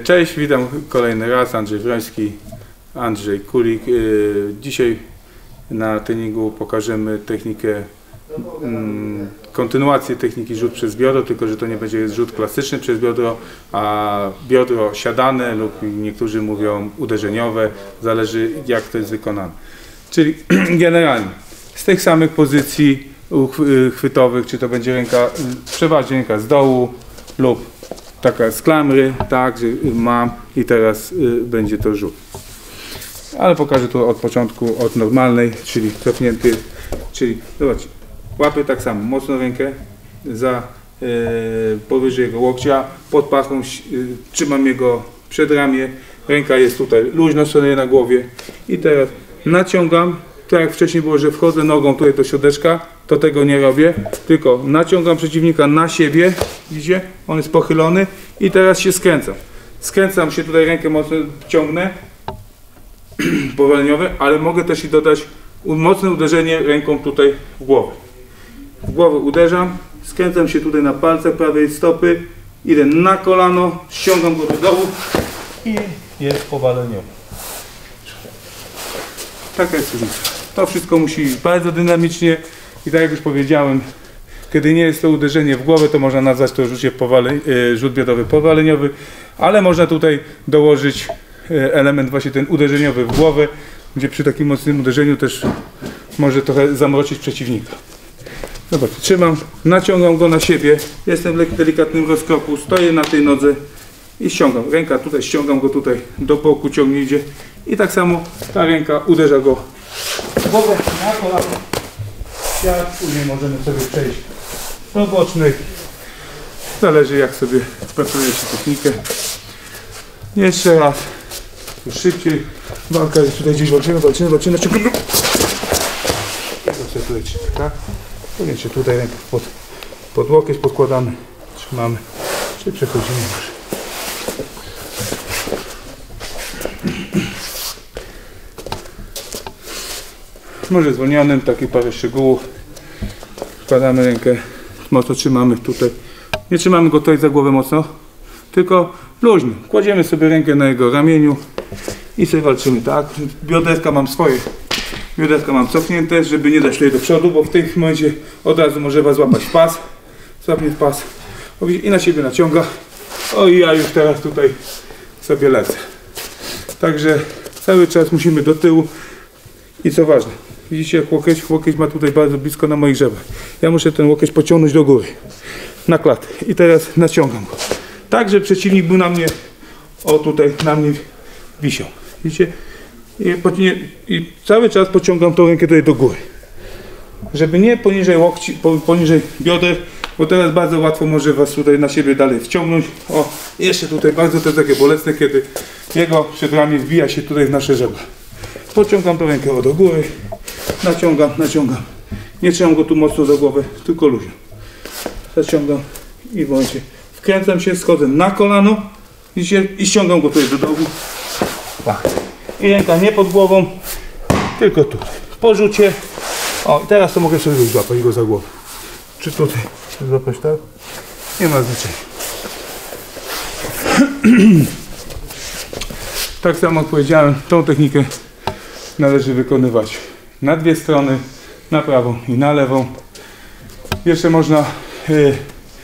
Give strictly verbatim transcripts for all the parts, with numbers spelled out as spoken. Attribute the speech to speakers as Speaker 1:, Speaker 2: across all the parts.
Speaker 1: Cześć, witam kolejny raz, Andrzej Wroński, Andrzej Kulik. Dzisiaj na treningu pokażemy technikę, kontynuację techniki rzut przez biodro, tylko że to nie będzie rzut klasyczny przez biodro, a biodro siadane lub niektórzy mówią uderzeniowe, zależy jak to jest wykonane. Czyli generalnie z tych samych pozycji chwytowych, czy to będzie ręka, przeważnie ręka z dołu lub taka z klamry, tak, że mam i teraz y, będzie to rzut. Ale pokażę tu od początku, od normalnej, czyli cofnięty, czyli zobaczcie, łapy tak samo, mocno rękę za y, powyżej jego łokcia, pod pachą, y, trzymam jego przedramię, ręka jest tutaj luźno, stoję na głowie i teraz naciągam, tak jak wcześniej było, że wchodzę nogą tutaj do środeczka, to tego nie robię, tylko naciągam przeciwnika na siebie, widzicie, on jest pochylony i teraz się skręcam. Skręcam się tutaj, rękę mocno ciągnę, powaleniowe, ale mogę też i dodać mocne uderzenie ręką tutaj w głowę. W głowę uderzam, skręcam się tutaj na palcach prawej stopy, idę na kolano, ściągam go do dołu i jest powaleniowy. Taka jest różnica. To wszystko musi iść bardzo dynamicznie i tak jak już powiedziałem, kiedy nie jest to uderzenie w głowę, to można nazwać to rzucie powale, rzut biodrowy powaleniowy, ale można tutaj dołożyć element właśnie ten uderzeniowy w głowę, gdzie przy takim mocnym uderzeniu też może trochę zamroczyć przeciwnika. Zobaczcie, trzymam, naciągam go na siebie, jestem w delikatnym rozkroku, stoję na tej nodze i ściągam. Ręka tutaj, ściągam go tutaj do boku, ciągnie idzie i tak samo ta ręka uderza go w głowę na kolano. Później możemy sobie przejść do bocznych. Zależy jak sobie pracuje się technikę. Jeszcze raz. Już szybciej. Walka jest tutaj gdzieś, walczymy, walczymy, walczymy. Ciągamy. Tutaj, tak? Koniecznie tutaj rękę pod, pod łokieć podkładamy. Trzymamy. Czy przechodzimy już. Może zwolnionym, takie parę szczegółów. Wkładamy rękę, mocno trzymamy tutaj. Nie trzymamy go tutaj za głowę mocno, tylko luźno. Kładziemy sobie rękę na jego ramieniu i sobie walczymy, tak? Bioderka mam swoje. Bioderka mam cofnięte, żeby nie dać tutaj do przodu, bo w tym momencie od razu może was złapać w pas. Złapnie w pas i na siebie naciąga. O i ja już teraz tutaj sobie lecę. Także cały czas musimy do tyłu. I co ważne, widzicie jak łokieć, łokieć ma tutaj bardzo blisko na moich żebrach. Ja muszę ten łokieć pociągnąć do góry, na klatę i teraz naciągam go. Tak, że przeciwnik był na mnie, o tutaj na mnie wisiał. Widzicie? I, I cały czas pociągam tą rękę tutaj do góry. Żeby nie poniżej łokci, poniżej bioder, bo teraz bardzo łatwo może was tutaj na siebie dalej wciągnąć. O, jeszcze tutaj bardzo to takie bolesne, kiedy jego przedramię wbija się tutaj w nasze żebra. Pociągam tą rękę do góry, naciągam, naciągam. Nie trzymam go tu mocno za głowę, tylko luźno. Zaciągam i w momencie wkręcam się, schodzę na kolano, widzicie, i ściągam go tutaj do dołu. Tak. I ręka nie pod głową, tylko tu. Po rzucie. O, i teraz to mogę sobie złapać go za głowę. Czy tutaj złapać, tak? Nie ma znaczenia. Tak samo jak powiedziałem, tą technikę należy wykonywać na dwie strony, na prawą i na lewą. Jeszcze można, yy,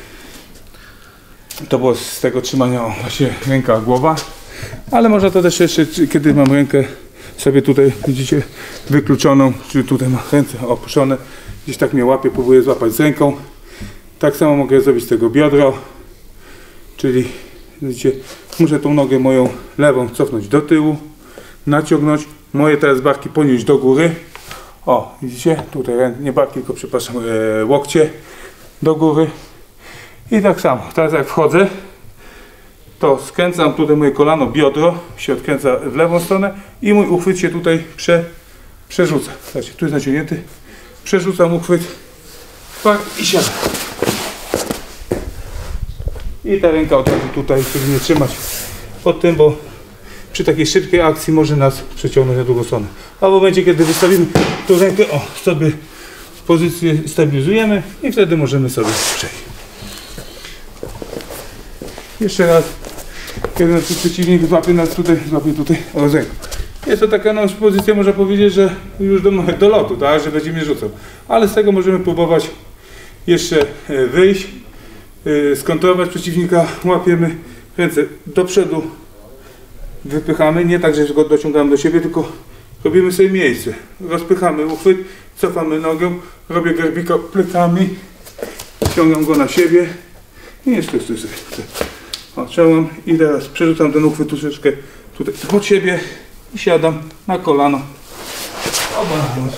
Speaker 1: to było z tego trzymania, o, właśnie ręka, głowa, ale można to też jeszcze, kiedy mam rękę sobie tutaj, widzicie, wykluczoną, czy tutaj mam ręce opuszczone, gdzieś tak mnie łapie, próbuję złapać z ręką. Tak samo mogę zrobić z tego biodro, czyli widzicie, muszę tą nogę moją lewą cofnąć do tyłu, naciągnąć, moje teraz barki ponieść do góry. O, widzicie? Tutaj nie barki, tylko przepraszam, e, łokcie do góry. I tak samo, teraz jak wchodzę, to skręcam tutaj moje kolano, biodro się odkręca w lewą stronę i mój uchwyt się tutaj prze, przerzuca. Zobaczcie, tu jest naciągnięty. Przerzucam uchwyt i siadam. I ta ręka od razu tutaj, żeby nie trzymać pod tym, bo przy takiej szybkiej akcji może nas przeciągnąć na drugą stronę. A w momencie, kiedy wystawimy tą rękę, o, sobie pozycję stabilizujemy i wtedy możemy sobie przejść. Jeszcze raz Kiedy nasz przeciwnik złapie nas tutaj, złapie tutaj rozegrał. Jest to taka no, pozycja, można powiedzieć, że już do, do lotu, tak, że będzie mnie rzucał. Ale z tego możemy próbować jeszcze wyjść, skontrować przeciwnika, łapiemy ręce do przodu, wypychamy, nie tak, że go dociągamy do siebie, tylko robimy sobie miejsce. Rozpychamy uchwyt, cofamy nogę, robię garbika plecami, ciągam go na siebie i nie stój, stój, stój. Odciągam i teraz przerzucam ten uchwyt troszeczkę tutaj pod siebie i siadam na kolano. Obalając.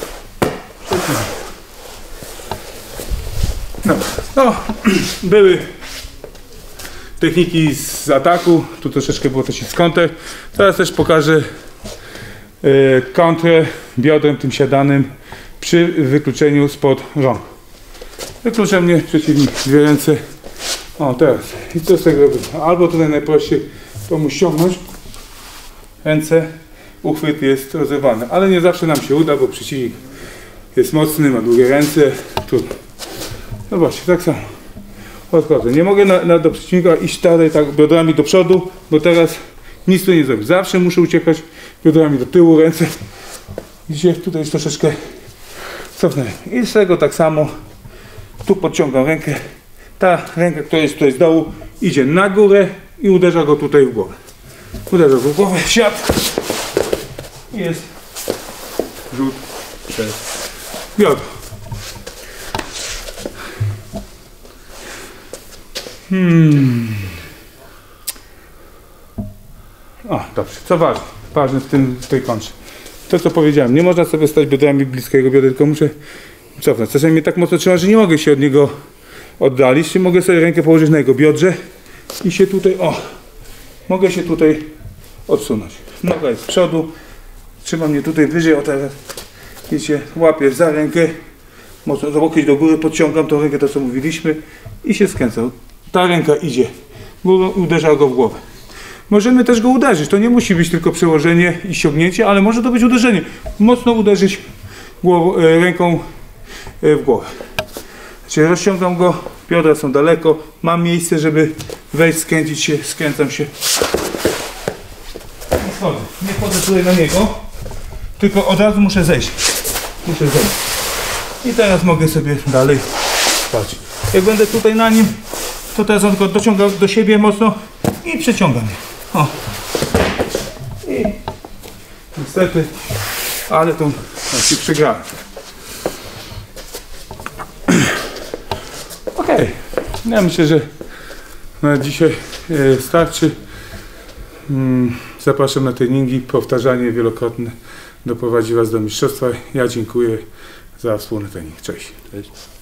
Speaker 1: No, no, były techniki z ataku, tu troszeczkę było też i z kontry. Teraz też pokażę y, kontrę biodrem tym siadanym przy wykluczeniu spod rąk. Wyklucza mnie przeciwnik dwie ręce. O, teraz. I co z tego robię? Albo tutaj najprościej pomóc ściągnąć ręce, uchwyt jest rozerwany, ale nie zawsze nam się uda, bo przeciwnik jest mocny, ma długie ręce. Trudno. No właśnie, tak samo. Odchodzę. Nie mogę na, na, do przeciwnika iść dalej tak biodrami do przodu, bo teraz nic tu nie zrobię. Zawsze muszę uciekać biodrami do tyłu, ręce. Widzicie, tutaj jest troszeczkę cofnę. I z tego tak samo tu podciągam rękę. Ta ręka, która jest tutaj z dołu, idzie na górę i uderza go tutaj w głowę. Uderza go w głowę, siad. I jest rzut przez biodro. Hmm. O, dobrze. Co ważne? Ważne w, tym, w tej kontrze. To, co powiedziałem, nie można sobie stać biodrami bliskiego biodra, tylko muszę cofnąć. Czasami mnie tak mocno trzyma, że nie mogę się od niego oddalić. Czy mogę sobie rękę położyć na jego biodrze i się tutaj, o, mogę się tutaj odsunąć. Noga jest z przodu, trzyma mnie tutaj wyżej, o teraz, widzicie, łapię za rękę, mocno za łokieć do góry, podciągam tą rękę, to co mówiliśmy i się skręcam. Ta ręka idzie górą i uderza go w głowę. Możemy też go uderzyć, to nie musi być tylko przełożenie i ściągnięcie, ale może to być uderzenie. Mocno uderzyć głową, ręką w głowę. Czyli rozciągam go, biodra są daleko, mam miejsce, żeby wejść, skręcić się, skręcam się. Nie wchodzę, nie wchodzę tutaj na niego, tylko od razu muszę zejść. Muszę zejść. I teraz mogę sobie dalej patrzeć. Jak będę tutaj na nim, to teraz on go dociąga do siebie mocno i przeciągam. O. I niestety, ale to się przegrałem. Okej, okay. Ja myślę, że na dzisiaj starczy. Zapraszam na treningi, powtarzanie wielokrotne doprowadzi Was do mistrzostwa. Ja dziękuję za wspólny trening. Cześć. Cześć.